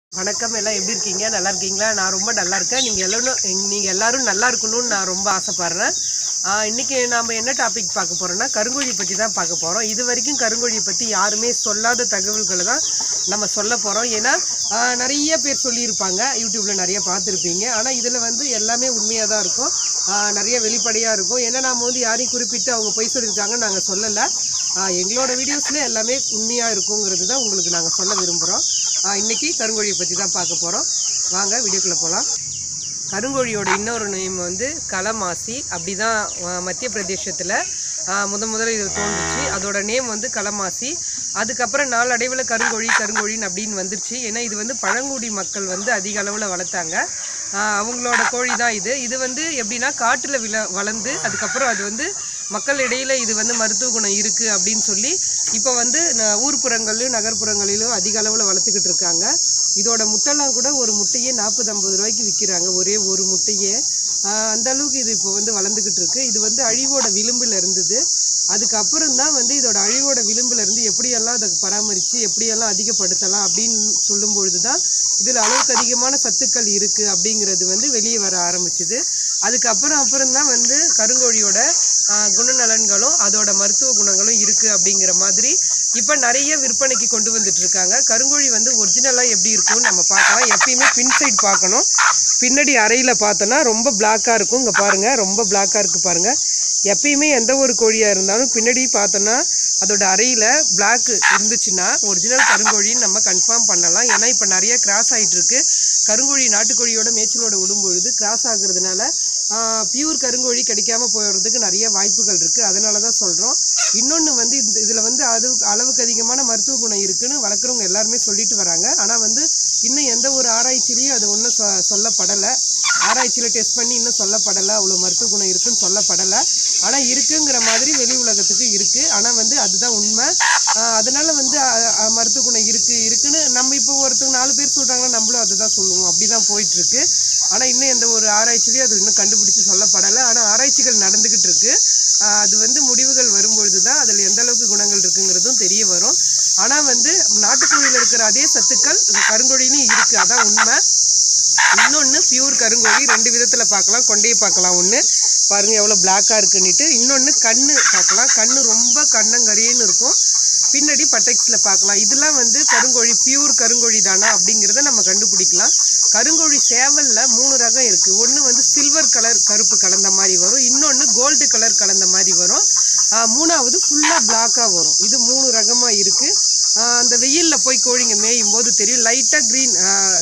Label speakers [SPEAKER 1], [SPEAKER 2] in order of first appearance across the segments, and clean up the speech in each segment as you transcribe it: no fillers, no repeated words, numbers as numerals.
[SPEAKER 1] வணக்கம் எல்லாம் எப்படி இருக்கீங்க? நல்லா இருக்கீங்களா? நான் ரொம்ப நல்லா இருக்கேன். நீங்க எல்லாரும் நல்லா இருக்கணும்னு நான் ரொம்ப ஆசைப்படுறேன். இன்னைக்கு நாம என்ன டாபிக் பார்க்க போறோம்னா கருங்கோழி பற்றி தான் பார்க்க போறோம். இது வரைக்கும் கருங்கோழி பற்றி யாருமே சொல்லாத தகவல்களை தான் நம்ம சொல்ல போறோம். ஏன்னா நிறைய பேர் சொல்லியிருப்பாங்க, யூடியூப்ல நிறைய பார்த்துருப்பீங்க. ஆனால் இதில் வந்து எல்லாமே உண்மையாக தான் இருக்கும், நிறைய வெளிப்படையாக இருக்கும். ஏன்னா நாம் வந்து யாரையும் குறிப்பிட்டு அவங்க பொய் சொல்லியிருக்காங்கன்னு நாங்கள் சொல்லலை. எங்களோட வீடியோஸில் எல்லாமே உண்மையாக இருக்குங்கிறது தான் உங்களுக்கு நாங்கள் சொல்ல விரும்புகிறோம். இன்றைக்கி கருங்கோழியை பற்றி தான் பார்க்க போகிறோம். வாங்க வீடியோக்குள்ளே போகலாம். கருங்கோழியோட இன்னொரு நேம் வந்து கலமாசி. அப்படி தான் மத்திய பிரதேசத்தில் முதல்ல இது தோன்றுச்சு. அதோட நேம் வந்து கலமாசி. அதுக்கப்புறம் நாளடைவில் கருங்கோழின்னு அப்படின்னு வந்துருச்சு. ஏன்னா இது வந்து பழங்குடி மக்கள் வந்து அதிக அளவில் வளர்த்தாங்க. அவங்களோட கோழி தான் இது. இது வந்து எப்படின்னா காட்டில் வளர்ந்து அதுக்கப்புறம் அது வந்து மக்கள் இடையில் இது வந்து மருத்துவ குணம் இருக்குது அப்படின்னு சொல்லி இப்போ வந்து ஊர்ப்புறங்களிலும் நகர்ப்புறங்களிலும் அதிக அளவில் வளர்த்துக்கிட்டு இருக்காங்க. இதோட முட்டைலாம் கூட ஒரு முட்டையே 40-50 ரூபாய்க்கு விற்கிறாங்க, ஒரே ஒரு முட்டையே. அந்த அளவுக்கு இது இப்போ வந்து வளர்ந்துக்கிட்டு இருக்குது. இது வந்து அழிவோட விளிம்பில் இருந்தது. அதுக்கப்புறம் தான் வந்து இதோட அழிவோட விளிம்பில் இருந்து எப்படியெல்லாம் அதை பராமரித்து எப்படியெல்லாம் அதிகப்படுத்தலாம் அப்படின்னு சொல்லும்பொழுது தான் இதில் அளவுக்கு அதிகமான சத்துக்கள் இருக்குது அப்படிங்கிறது வந்து வெளியே வர ஆரம்பிச்சுது. அப்புறம் தான் வந்து கருங்கோழியோட குணநலன்களும் அதோட மருத்துவ குணங்களும் இருக்குது அப்படிங்கிற மாதிரி இப்போ நிறைய விற்பனைக்கு கொண்டு வந்துட்டு இருக்காங்க. கருங்கோழி வந்து ஒரிஜினலாக எப்படி இருக்கும்னு நம்ம பார்க்கலாம். எப்பயுமே பின் சைட் பார்க்கணும். பின்னாடி அறையில் பார்த்தோன்னா ரொம்ப பிளாக்காக இருக்கும். இங்கே பாருங்கள், ரொம்ப பிளாக்காக இருக்குது பாருங்கள். எப்பயுமே எந்த ஒரு கோழியாக இருந்தாலும் பின்னாடி பார்த்தோன்னா அதோட அறையில் பிளாக் இருந்துச்சுன்னா ஒரிஜினல் கருங்கோழின்னு நம்ம கன்ஃபார்ம் பண்ணலாம். ஏன்னா இப்போ நிறைய கிராஸ் ஆகிட்டுருக்கு. கருங்கோழி நாட்டுக்கோழியோட மேய்ச்சலோட விடும்பொழுது கிராஸ் ஆகுறதுனால பியூர் கருங்கோழி கிடைக்காம போகிறதுக்கு நிறைய வாய்ப்புகள் இருக்குது. அதனால தான் சொல்கிறோம். இன்னொன்று வந்து இதில் வந்து அளவுக்கு அதிகமான மருத்துவ குணம் இருக்குதுன்னு வளர்க்குறவங்க எல்லாருமே சொல்லிட்டு வராங்க. ஆனால் வந்து இன்னும் எந்த ஒரு ஆராய்ச்சிலையும் அது ஒன்றும் சொல்லப்படலை. ஆராய்ச்சியில் டெஸ்ட் பண்ணி இன்னும் சொல்லப்படலை, அவ்வளோ மருத்துவ குணம் இருக்குதுன்னு சொல்லப்படலை. ஆனால் இருக்குங்கிற மாதிரி வெளி உலகத்துக்கு இருக்குது. ஆனால் வந்து அதுதான் உண்மை. அதனால் வந்து மருத்துவ குணம் இருக்குன்னு நம்ம இப்போ ஒருத்தவங்க 4 பேர் சொல்கிறாங்கன்னா நம்மளும் அதை தான் சொல்லுவோம். அப்படி தான் போயிட்டுருக்கு. ஆனால் இன்னும் எந்த ஒரு ஆராய்ச்சிலையும் அது இன்னும் கண்டுபிடிச்சி சொல்லப்படலை. ஆனால் ஆராய்ச்சிகள் நடந்துக்கிட்டு இருக்குது. அது வந்து முடிவுகள் வரும்பொழுது தான் அதில் எந்த அளவுக்கு குணங்கள் இருக்குங்கிறதும் தெரிய வரும். ஆனால் வந்து நாட்டுக்கோழியில் இருக்கிற அதே சத்துக்கள் கருங்கோழிலையும் இருக்குது, அதான் உண்மை. இன்னொன்று பியூர் கருங்கோழி 2 விதத்தில் பார்க்கலாம். கொண்டையை பார்க்கலாம், ஒன்று பாருங்கள் எவ்வளோ பிளாக்காக இருக்குன்னுட்டு. இன்னொன்று கண்ணு பார்க்கலாம். கண்ணு ரொம்ப கண்ணங்கரியன்னு இருக்கும். பின்னாடி பட்டெக்ஸில் பார்க்கலாம். இதெல்லாம் வந்து கருங்கோழி பியூர் கருங்கோழி தானா அப்படிங்கிறத நம்ம கண்டுபிடிக்கலாம். கருங்கோழி சேவலில் 3 ரகம் இருக்குது. ஒன்று வந்து சில்வர் கலர் கருப்பு கலந்த மாதிரி வரும், இன்னொன்று கோல்டு கலர் கலந்த மாதிரி வரும், மூணாவது ஃபுல்லாக பிளாக்காக வரும். இது 3 ரகமாக இருக்குது. அந்த வெயிலில் போய் கோழிங்க மேயும் போது தெரியும், லைட்டாக க்ரீன்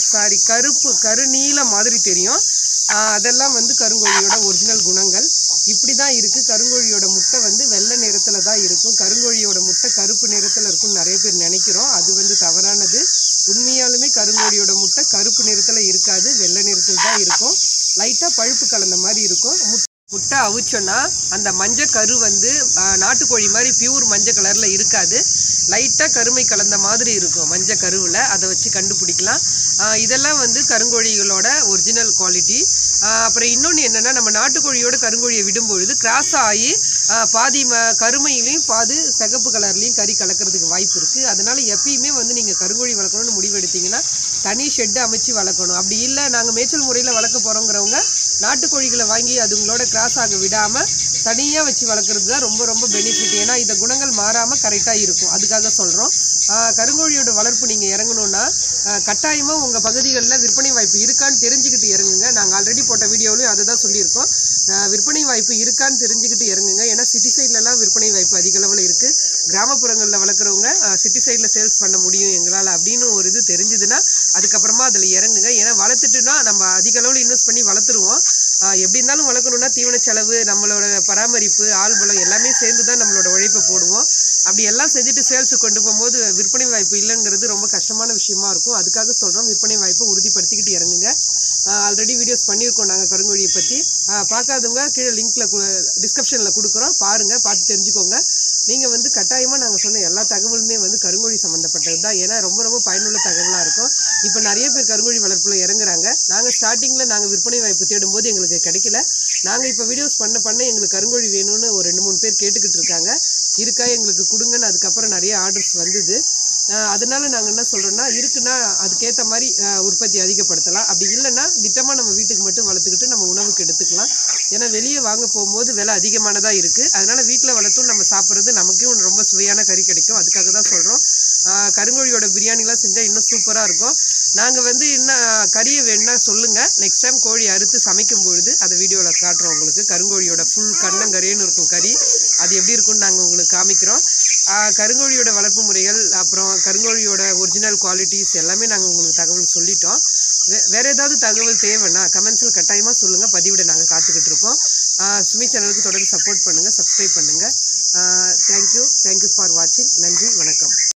[SPEAKER 1] கருநீல மாதிரி தெரியும். அதெல்லாம் வந்து கருங்கோழியோட ஒரிஜினல் குணங்கள். இப்படி தான் இருக்குது. கருங்கோழியோட முட்டை வந்து வெள்ளை நிறத்தில் தான் இருக்கும். கருங்கோழியோட முட்டை கருப்பு நிறத்தில் இருக்கும்னு நிறைய பேர் நினைக்கிறோம். அது வந்து தவறானது. உண்மையாலுமே கருங்கோழியோட முட்டை கருப்பு நிறத்தில் இருக்காது, வெள்ளை நிறத்தில் தான் இருக்கும். லைட்டாக பழுப்பு கலந்த மாதிரி இருக்கும். முட்டை அவிச்சோன்னா அந்த மஞ்சள் கரு வந்து நாட்டுக்கோழி மாதிரி பியூர் மஞ்சள் கலரில் இருக்காது, லைட்டாக கருமை கலந்த மாதிரி இருக்கும் மஞ்சள் கருவில். அதை வச்சு கண்டுபிடிக்கலாம். இதெல்லாம் வந்து கருங்கோழிகளோட ஒரிஜினல் குவாலிட்டி. அப்புறம் இன்னொன்று என்னென்னா, நம்ம நாட்டுக்கோழியோட கருங்கோழியை விடும்பொழுது கிராஸ் ஆகி பாதி கருமையிலையும் பாதி சிகப்பு கலர்லேயும் கறி கலக்கிறதுக்கு வாய்ப்பு இருக்குது. அதனால் எப்பயுமே வந்து நீங்கள் கருங்கோழி வளர்க்கணும்னு முடிவெடுத்தீங்கன்னா தனி ஷெட்டு அமைச்சு வளர்க்கணும். அப்படி இல்லை நாங்கள் மேய்ச்சல் முறையில் வளர்க்க போகிறோங்கிறவங்க நாட்டுக்கோழிகளை வாங்கி அதுங்களோட கிராஸ் ஆக விடாமல் தனியாக வச்சு வளர்க்குறது தான் ரொம்ப ரொம்ப பெனிஃபிட். ஏன்னா இந்த குணங்கள் மாறாமல் கரெக்டாக இருக்கும். அதுக்காக சொல்கிறோம். கருங்கோழியோட வளர்ப்பு நீங்கள் இறங்கணுன்னா கட்டாயமாக உங்கள் பகுதிகளில் விற்பனை வாய்ப்பு இருக்கான்னு தெரிஞ்சுக்கிட்டு இறங்குங்க. நாங்கள் ஆல்ரெடி போட்ட வீடியோவிலையும் அதை தான் சொல்லியிருக்கோம். விற்பனை வாய்ப்பு இருக்கான்னு தெரிஞ்சுக்கிட்டு இறங்குங்க. ஏன்னா சிட்டி சைட்லலாம் விற்பனை வாய்ப்பு அதிக அளவில் இருக்குது. கிராமப்புறங்களில் வளர்க்குறவங்க சிட்டி சைடில் சேல்ஸ் பண்ண முடியும் எங்களால் அப்படின்னு ஒரு இது தெரிஞ்சுதுன்னா அதுக்கப்புறமா அதில் இறங்குங்க. ஏன்னா வளர்த்துட்டுனா நம்ம அதிக அளவில் இன்வெஸ்ட் பண்ணி வளர்த்துருவோம். எப்படி இருந்தாலும் வளர்க்கணுன்னா தீவன செலவு, நம்மளோட பராமரிப்பு, ஆள் பலம் எல்லாமே சேர்ந்து தான் நம்மளோட உழைப்பை போடுவோம். அப்படி எல்லாம் செஞ்சுட்டு சேல்ஸுக்கு கொண்டு போகும்போது விற்பனை வாய்ப்பு இல்லைங்கிறது ரொம்ப கஷ்டமான விஷயமா இருக்கும். அதுக்காக சொல்கிறோம், விற்பனை வாய்ப்பை உறுதிப்படுத்திக்கிட்டு இறங்குங்க. ஆல்ரெடி வீடியோஸ் பண்ணியிருக்கோம் நாங்கள் கருங்கோழியை பற்றி. பார்க்காதவங்க கீழே லிங்க்கில் டிஸ்கிரிப்ஷனில் கொடுக்குறோம், பாருங்கள், பார்த்து தெரிஞ்சுக்கோங்க. நீங்கள் வந்து கட்டாயமாக நாங்கள் சொன்ன எல்லா தகவலுமே வந்து கருங்கோழி சம்மந்தப்பட்டது தான். ஏன்னா ரொம்ப ரொம்ப பயனுள்ள தகவலாக இருக்கும். இப்போ நிறைய பேர் கருங்கோழி வளர்ப்பில் இறங்குறாங்க. நாங்கள் ஸ்டார்டிங்கில் நாங்கள் விற்பனை வாய்ப்பு தேடும்போது எங்களுக்கு கிடைக்கல. நாங்கள் இப்போ வீடியோஸ் பண்ண எங்களுக்கு கருங்கோழி வேணும்னு ஒரு 2-3 பேர் கேட்டுக்கிட்டு இருக்காங்க. இருக்கா எங்களுக்கு கொடுங்கன்னு. அதுக்கப்புறம் நிறைய ஆர்டர்ஸ் வந்தது. அதனால நாங்கள் என்ன சொல்கிறோன்னா இருக்குன்னா அதுக்கேற்ற மாதிரி உற்பத்தி அதிகப்படுத்தலாம். அப்படி இல்லைன்னா திட்டமாக நம்ம வீட்டுக்கு மட்டும் வளர்த்துக்கிட்டு நம்ம உணவுக்கு எடுத்துக்கலாம். ஏன்னா வெளியே வாங்க போகும்போது விலை அதிகமானதாக இருக்குது. அதனால் வீட்டில் வளர்த்தும் நம்ம சாப்பிட்றது நமக்கும் ரொம்ப சுவையான கறி கிடைக்கும். அதுக்காக தான் சொல்கிறோம். கருங்கோழியோட பிரியாணிலாம் செஞ்சால் இன்னும் சூப்பராக இருக்கும். நாங்கள் வந்து இன்னும் கறியை வேணுன்னா சொல்லுங்கள். நெக்ஸ்ட் டைம் கோழி அறுத்து சமைக்கும் பொழுது அதை வீடியோவில் காட்டுறோம் உங்களுக்கு. கருங்கோழியோட ஃபுல் கண்ணங்கரேன்னு இருக்கும் கறி, அது எப்படி இருக்குன்னு நாங்கள் உங்களுக்கு காமிக்கிறோம். கருங்கோழியோட வளர்ப்பு முறைகள், அப்புறம் கருங்கோழியோட ஒரிஜினல் குவாலிட்டிஸ் எல்லாமே நாங்கள் உங்களுக்கு தகவல் சொல்லிட்டோம். வேறு ஏதாவது தகவல் தேவைன்னா கமெண்ட்ஸில் கட்டாயமாக சொல்லுங்கள். பதிவிட நாங்கள் காத்துக்கிட்டு இருக்கோம். சுமி சேனலுக்கு தொடர்ந்து சப்போர்ட் பண்ணுங்கள், சப்ஸ்கிரைப் பண்ணுங்கள். தேங்க்யூ ஃபார் வாட்சிங். நன்றி, வணக்கம்.